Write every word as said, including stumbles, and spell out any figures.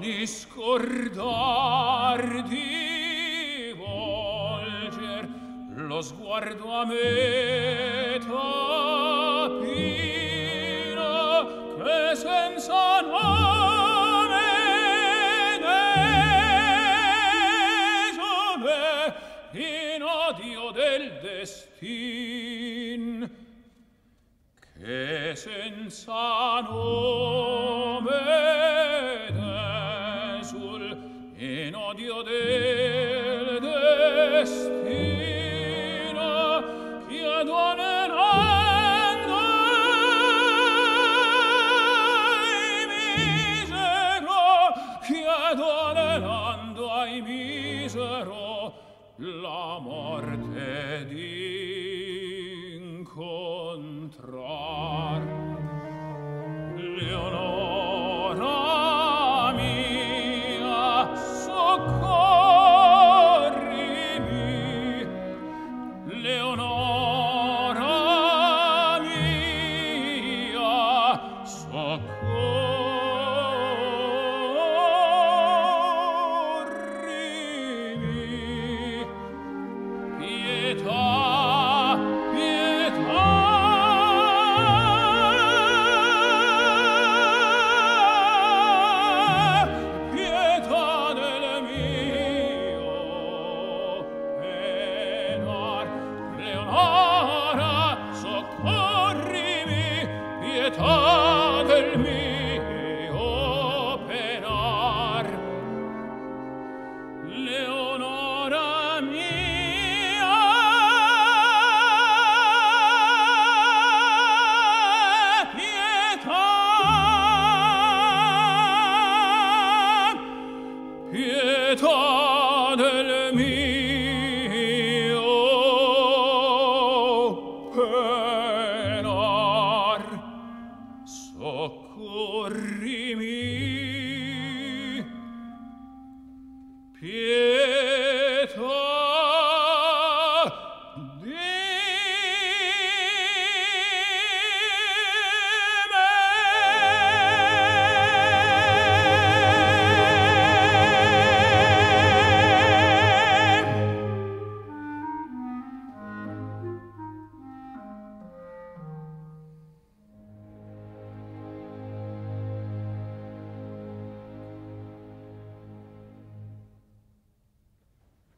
di scordar di volger lo sguardo a me tapino che senza nome desole in odio del destin che senza nome desul in odio del destino chiedo anelando ai misero chiedo anelando ai misero la morte d'incontrar. Leonora mia, soccorrimi. Leonora mia, soccorrimi. Pietà, pietà. Pietà del mio penar. Leonora, soccorrimi. Pietà del mio penar. Leonora mia, pietà, pietà del mio penar, soccorri.